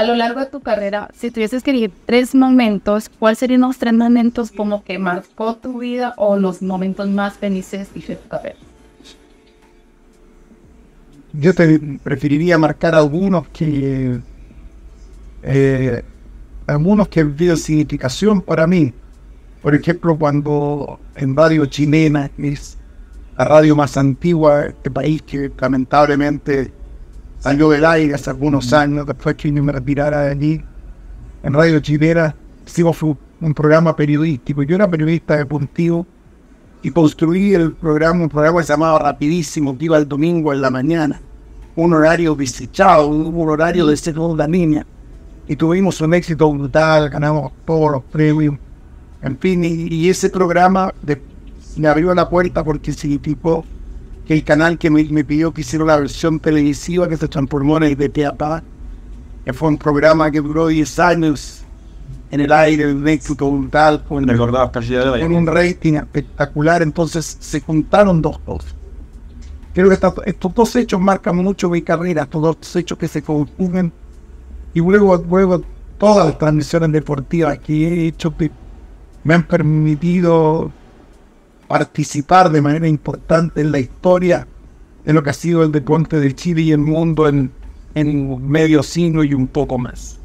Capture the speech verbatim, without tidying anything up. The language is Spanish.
A lo largo de tu carrera, si tuvieses que elegir tres momentos, ¿cuáles serían los tres momentos como que marcó tu vida o los momentos más felices de tu carrera? Yo te preferiría marcar algunos que eh, algunos que han tenido significación para mí. Por ejemplo, cuando en Radio Chilena, que es la radio más antigua de este país, que lamentablemente salió del aire hace algunos años, después que yo me retirara de allí, en Radio Chilena hicimos un, un programa periodístico. Yo era periodista deportivo y construí el programa, un programa que se llamaba Rapidísimo, que iba el domingo en la mañana, un horario desechado, un, un horario de segunda línea. Y tuvimos un éxito brutal, ganamos todos los premios, en fin, y, y ese programa de, me abrió la puerta porque significó que el canal que me, me pidió que hiciera la versión televisiva que se transformó en el B T A P A, que fue un programa que duró diez años en el aire, un éxito brutal, con, con un rating espectacular. Entonces se juntaron dos cosas. Creo que esta, estos dos hechos marcan mucho mi carrera, estos dos hechos que se conjugan, y luego, luego todas las transmisiones deportivas que he hecho que me han permitido participar de manera importante en la historia de lo que ha sido el deporte de Chile y el mundo en, en medio siglo y un poco más.